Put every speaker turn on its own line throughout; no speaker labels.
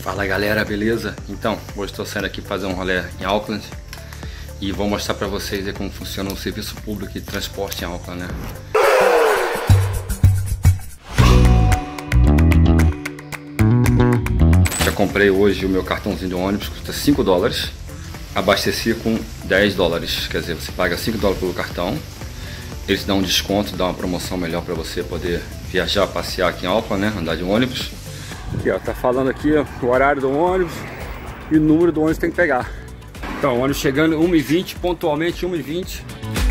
Fala galera, beleza? Então, hoje estou saindo aqui fazer um rolê em Auckland e vou mostrar para vocês aí como funciona o serviço público de transporte em Auckland, né? Já comprei hoje o meu cartãozinho de ônibus, custa $5, abasteci com $10, quer dizer, você paga $5 pelo cartão, eles dão um desconto, dão uma promoção melhor para você poder viajar, passear aqui em Auckland, né? Andar de ônibus. Aqui ó, tá falando aqui ó, o horário do ônibus e o número do ônibus que tem que pegar. Então, o ônibus chegando 1h20, pontualmente 1h20.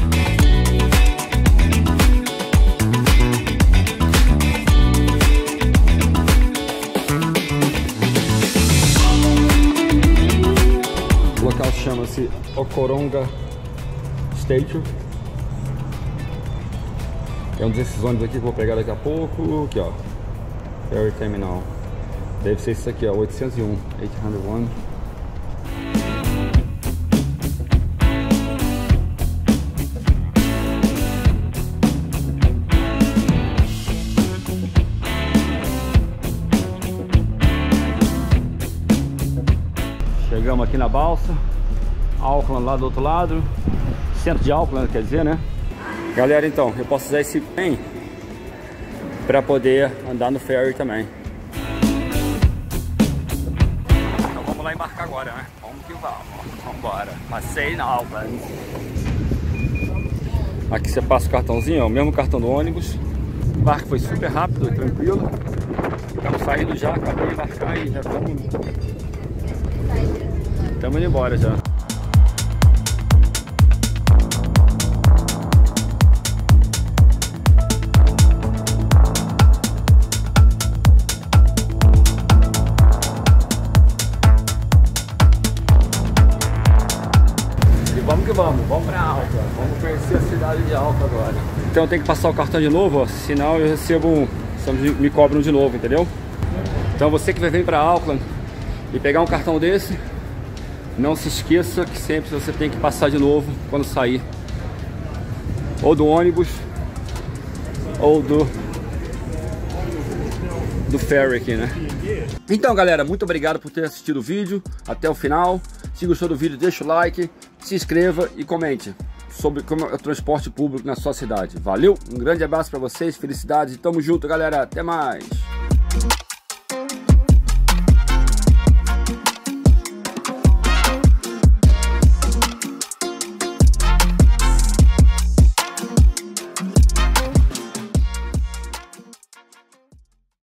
O local chama-se Okoronga Station. É um desses ônibus aqui que eu vou pegar daqui a pouco. Aqui ó, Ferry Terminal. Deve ser isso aqui ó, 801. Chegamos aqui na balsa. Auckland lá do outro lado. Centro de Auckland, quer dizer, né? Galera, então, eu posso usar esse trem para poder andar no ferry também. Então vamos lá embarcar agora, né? Vamos que vamos. Vamos embora. Passeio na Auckland. Aqui você passa o cartãozinho, ó, o mesmo cartão do ônibus. O embarque foi super rápido e tranquilo. Estamos saindo já, acabei de embarcar e já estamos indo embora já. Vamos que vamos pra Auckland, vamos conhecer a cidade de Auckland agora. Então eu tenho que passar o cartão de novo, ó, senão eu recebo, me cobram de novo, entendeu? Então você que vai vir pra Auckland e pegar um cartão desse, não se esqueça que sempre você tem que passar de novo quando sair, ou do ônibus, ou do ferry aqui, né? Então galera, muito obrigado por ter assistido o vídeo até o final. Se gostou do vídeo, deixa o like, se inscreva e comente sobre como é o transporte público na sua cidade. Valeu, um grande abraço para vocês, felicidades e tamo junto galera, até mais!